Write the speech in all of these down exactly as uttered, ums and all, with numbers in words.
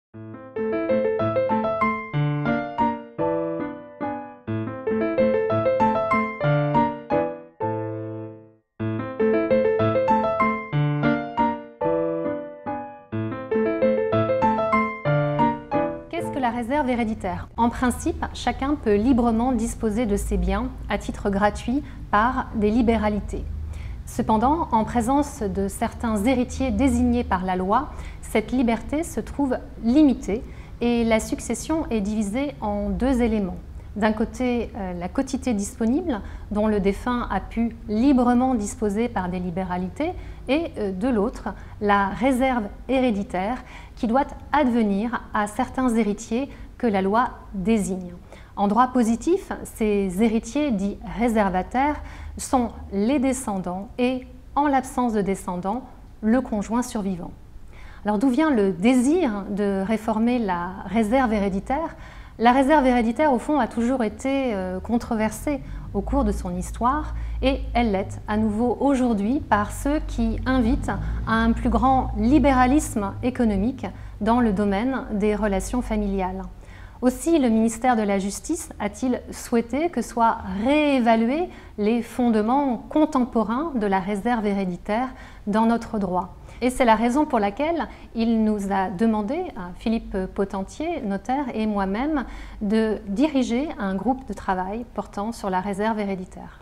Qu'est-ce que la réserve héréditaire? En principe, chacun peut librement disposer de ses biens à titre gratuit par des libéralités. Cependant, en présence de certains héritiers désignés par la loi, cette liberté se trouve limitée et la succession est divisée en deux éléments. D'un côté, la quotité disponible, dont le défunt a pu librement disposer par des libéralités, et de l'autre, la réserve héréditaire qui doit advenir à certains héritiers que la loi désigne. En droit positif, ces héritiers dits réservataires sont les descendants et, en l'absence de descendants, le conjoint survivant. Alors d'où vient le désir de réformer la réserve héréditaire? La réserve héréditaire, au fond, a toujours été controversée au cours de son histoire et elle l'est à nouveau aujourd'hui par ceux qui invitent à un plus grand libéralisme économique dans le domaine des relations familiales. Aussi, le ministère de la Justice a-t-il souhaité que soient réévalués les fondements contemporains de la réserve héréditaire dans notre droit. Et c'est la raison pour laquelle il nous a demandé, à Philippe Potentier, notaire, et moi-même, de diriger un groupe de travail portant sur la réserve héréditaire.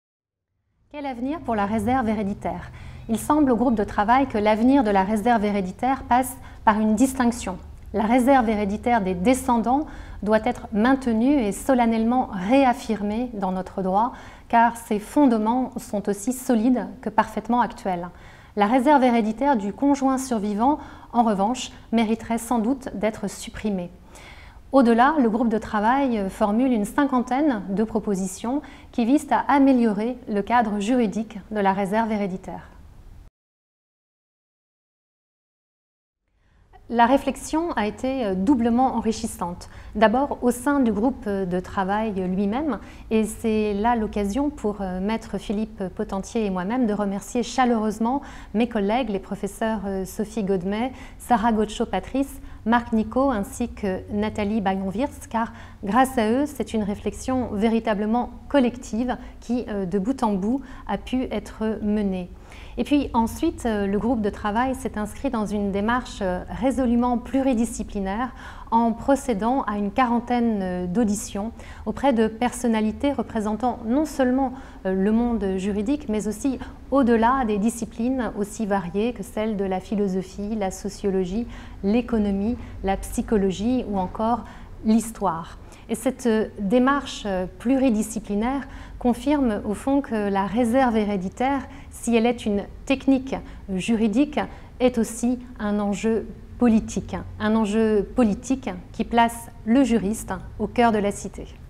Quel avenir pour la réserve héréditaire? Il semble au groupe de travail que l'avenir de la réserve héréditaire passe par une distinction. La réserve héréditaire des descendants doit être maintenue et solennellement réaffirmée dans notre droit, car ses fondements sont aussi solides que parfaitement actuels. La réserve héréditaire du conjoint survivant, en revanche, mériterait sans doute d'être supprimée. Au-delà, le groupe de travail formule une cinquantaine de propositions qui visent à améliorer le cadre juridique de la réserve héréditaire. La réflexion a été doublement enrichissante. D'abord au sein du groupe de travail lui-même, et c'est là l'occasion pour maître Philippe Potentier et moi-même de remercier chaleureusement mes collègues, les professeurs Sophie Godmet, Sarah Gaucho-Patrice, Marc Nicot ainsi que Nathalie Bayon-Wirtz, car grâce à eux, c'est une réflexion véritablement collective qui, de bout en bout, a pu être menée. Et puis ensuite, le groupe de travail s'est inscrit dans une démarche résolument pluridisciplinaire en procédant à une quarantaine d'auditions auprès de personnalités représentant non seulement le monde juridique, mais aussi au-delà des disciplines aussi variées que celles de la philosophie, la sociologie, l'économie, la psychologie ou encore l'histoire. Et cette démarche pluridisciplinaire confirme au fond que la réserve héréditaire, si elle est une technique juridique, est aussi un enjeu politique, un enjeu politique qui place le juriste au cœur de la cité.